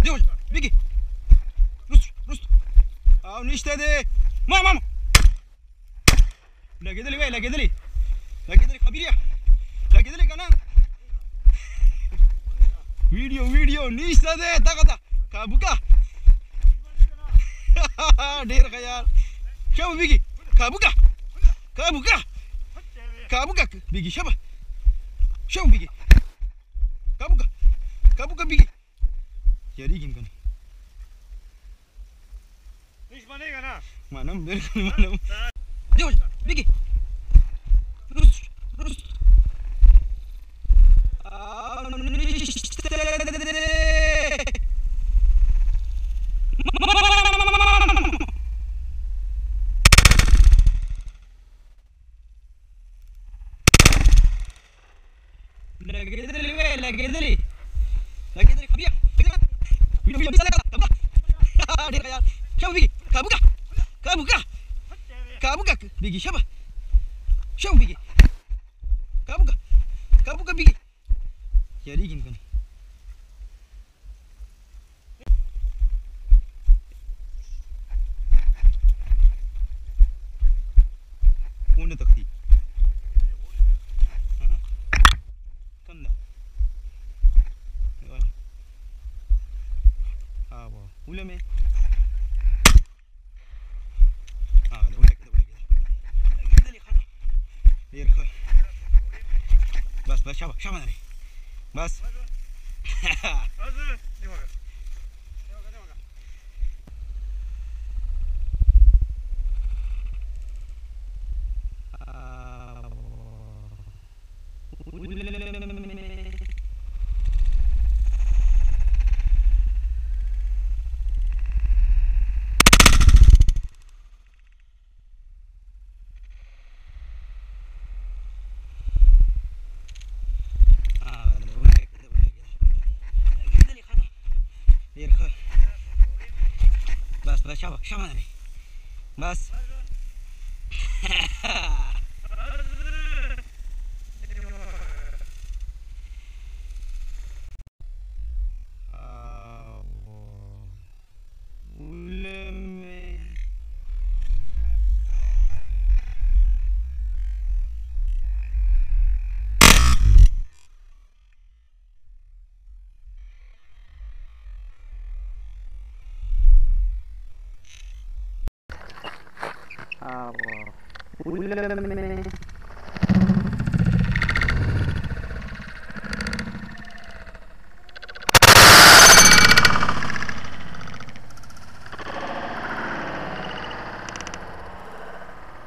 زوج بيجي رست او نشتدي ماما لا قدلي وين لا قدلي خبيريا لا قدلي انا فيديو نشتدي تاخذ كابوكا دير خيال شوف بيجي كابوكا بيجي شبه شوف بيجي كابوكا بيجي يا ريجن كان ايش ماني انا ما نم بيركن ما نم زوج بيجي رست لا قدري خبيع فيديو بيسالك دير خيال شوف بيجي كابوكا بيجي شبه شوف بيجي كابوكا بيجي يا ريجن كان ون تختي كنا ولا مين ولا كده اللي خلاص يركب بس شبه بس يركب بس شبه بس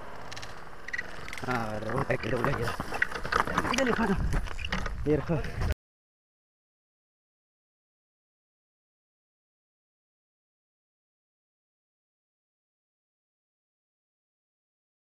ولا كده